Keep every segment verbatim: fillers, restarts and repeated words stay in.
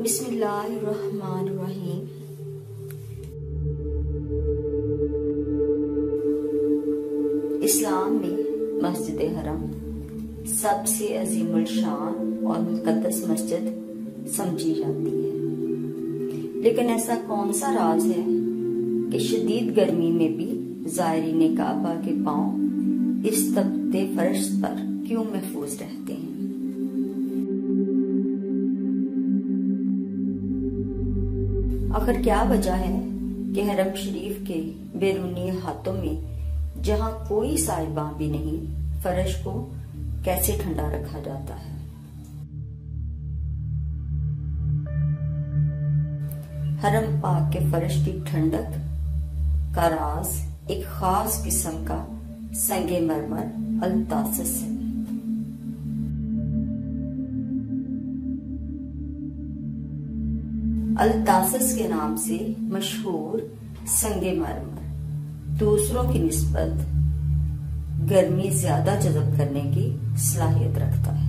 बिस्मिल्लाहिर्रहमानिर्रहीम। इस्लाम में मस्जिद हरम सबसे अजीमुल शान और मुक़द्दस मस्जिद समझी जाती है, लेकिन ऐसा कौन सा राज है कि शदीद गर्मी में भी ज़ायरीन काबा के पांव इस तपते फर्श पर क्यों महफूज रहते हैं। आखिर क्या वजह है कि हरम शरीफ के बैरूनी हाथों में जहां कोई साहिबा भी नहीं, फर्श को कैसे ठंडा रखा जाता है। हरम पाक के फर्श की ठंडक का राज एक खास किस्म का संगे मरमर अल-तासिस है। अल-तासिस के नाम से मशहूर संगे मरमर दूसरों की निस्बत गर्मी ज्यादा जज़ब करने की सलाहियत रखता है।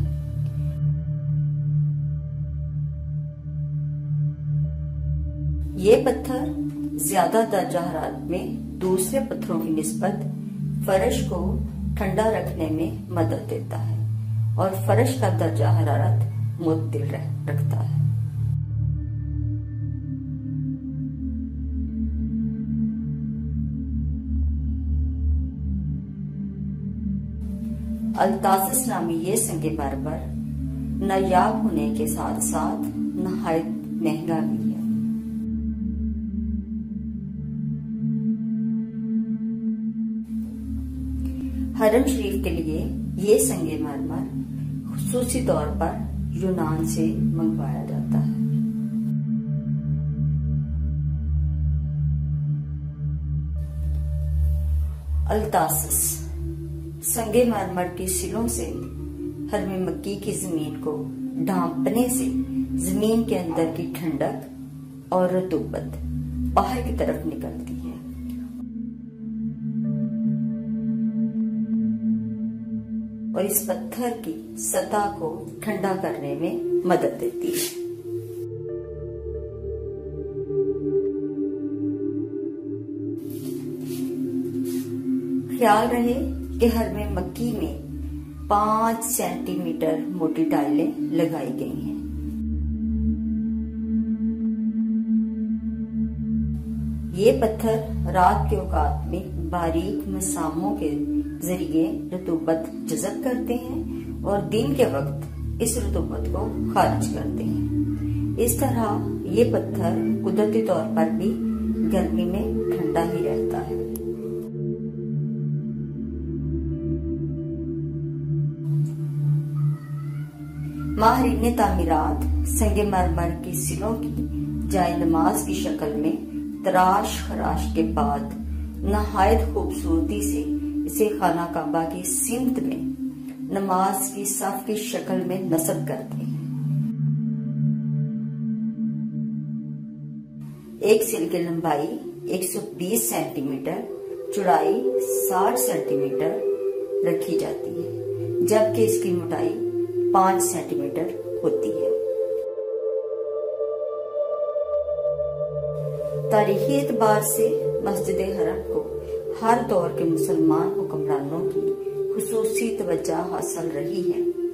ये पत्थर ज्यादा दर्जा हरारत में दूसरे पत्थरों की निस्बत फर्श को ठंडा रखने में मदद देता है और फर्श का दर्जा हरारत मुअत्तल रखता है। अल-तासिस नामी ये संगे मरमर नायाब होने के साथ साथ नहायत महंगा भी है। हरम शरीफ के लिए ये संगे मरमर खुसूसी तौर पर यूनान से मंगवाया जाता है। अल-तासिस संगे मरमर की सिलों से हरम मक्की की जमीन को ढांपने से जमीन के अंदर की ठंडक और रतूबत बाहर की तरफ निकलती है और इस पत्थर की सतह को ठंडा करने में मदद देती है। ख्याल रहे कि हरम मक्की में पांच सेंटीमीटर मोटी टाइलें लगाई गई हैं। ये पत्थर रात के औकात में बारीक मसामों के जरिए रतूबत जज़ब करते हैं और दिन के वक्त इस रतूबत को खारिज करते हैं। इस तरह ये पत्थर कुदरती तौर पर भी गर्मी में ठंडा ही रहता है। माहिरीन तामीरात संगे मरमर की सिलों की जाए नमाज की शक्ल में तराश खराश के बाद नहायत खूबसूरती से इसे खाना काबा की सिमत में नमाज की सफ की शक्ल में नस्ब करते हैं। एक सिल की लंबाई एक सौ बीस सेंटीमीटर, चौड़ाई साठ सेंटीमीटर रखी जाती है, जबकि इसकी मोटाई पांच सेंटीमीटर होती है। तारीखी एतबार से मस्जिद हरम को हर दौर के मुसलमान हुक्मरानों की खुसूसी तवज्जो हासिल रही है।